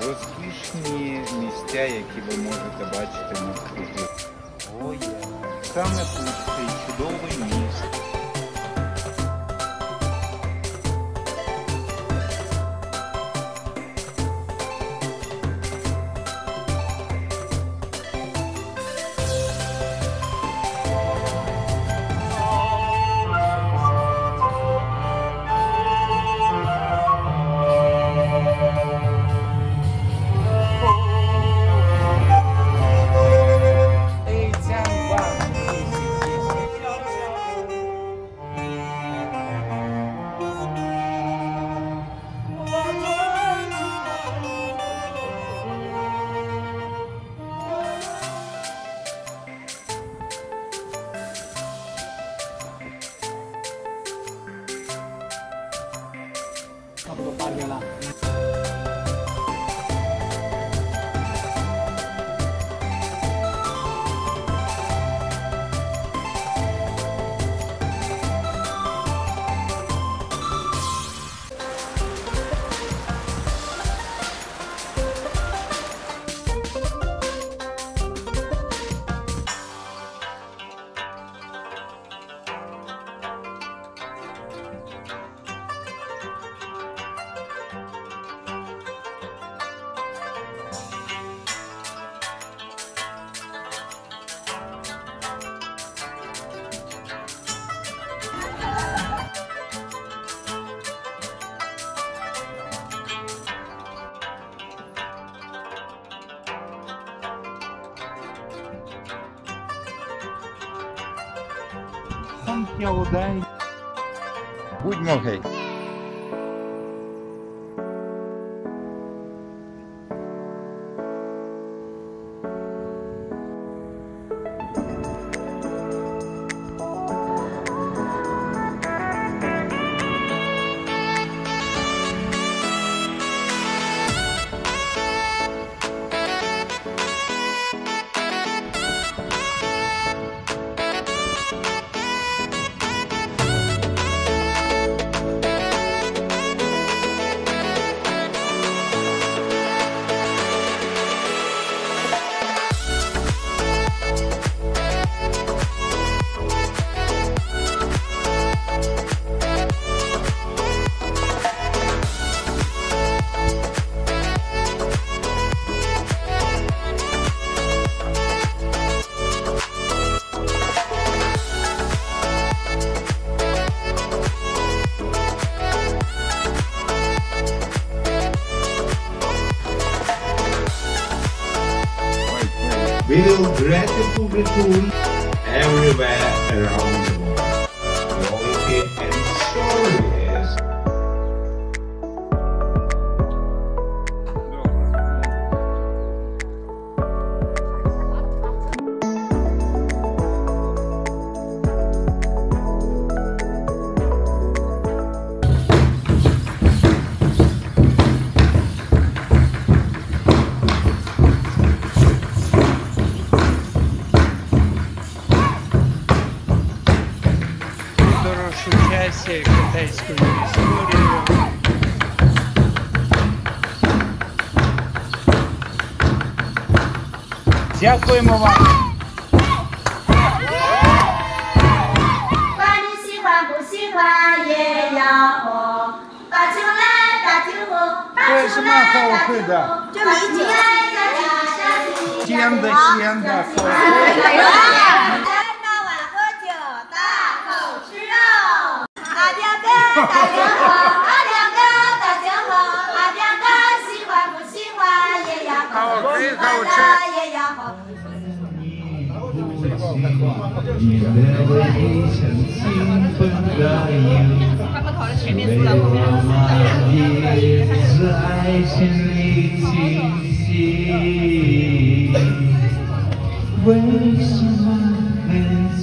розкішні місця, які ви можете бачити навкруги. О, є. Саме тут цей чудовий міст. Будьмо гей. We will grateful return everywhere around the world. Quality and stories. Китайською історією. Дякуємо вам. 管你喜欢不喜欢也要喝，把酒来把酒喝，把酒来把酒喝，把酒来大家下去。 鲜的， 大碗喝酒，大口吃肉。阿表哥大酒喝，阿表哥大酒喝，阿表哥喜欢不喜欢也要喝，喜欢的也要喝。 你的微笑兴奋了你，没有吗？一次爱情里惊喜，为什么很